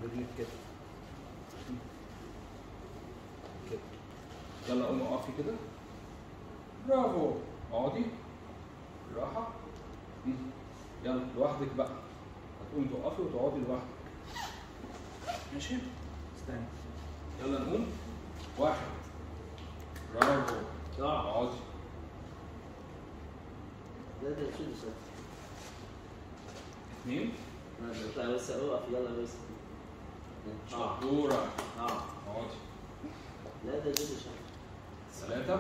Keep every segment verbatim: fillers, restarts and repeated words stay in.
رجلك كده كده. يلا قومي اقفي كده. برافو. اقعدي بالراحه. يلا لوحدك بقى. هتقومي تقفي وتقعدي لوحدك. ماشي؟ استني. يلا نقوم. واحد. برافو. اقعدي. لا ده شو ده؟ اثنين. اطلع بس اقف يلا بس. شطورة. اه اقعدي. لا ده جد شاطر. ثلاثة.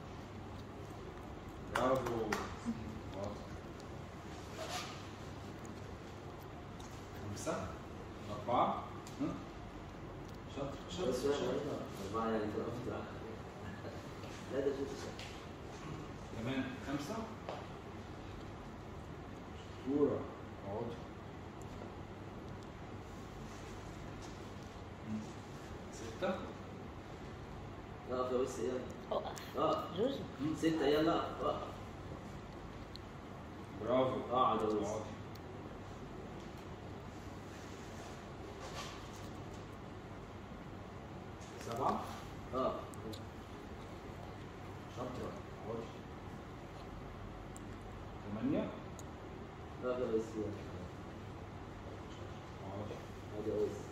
برافو. اقعدي. خمسة. أربعة. شاطر شاطر بس شاطر. أربعة يعني أنت قفت معاك. لا ده جد شاطر. كمان خمسة. شطورة. اقعدي. ستة. اقف يا بس يلا. اقف. اقف. جوجو. ستة يلا اقف. برافو. اقعد يا بس. اقعدي. سبعة. اقف. شاطرة. اقعدي. ثمانية. اقف يا بس يلا. اقعدي. اقعد يا بس.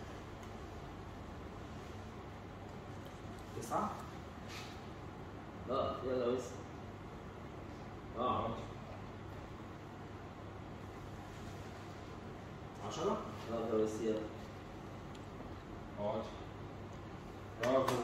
تسعة. اقف يلا بس. اقعد. عشرة. اقف يا بس يلا. اقعدي. برافو.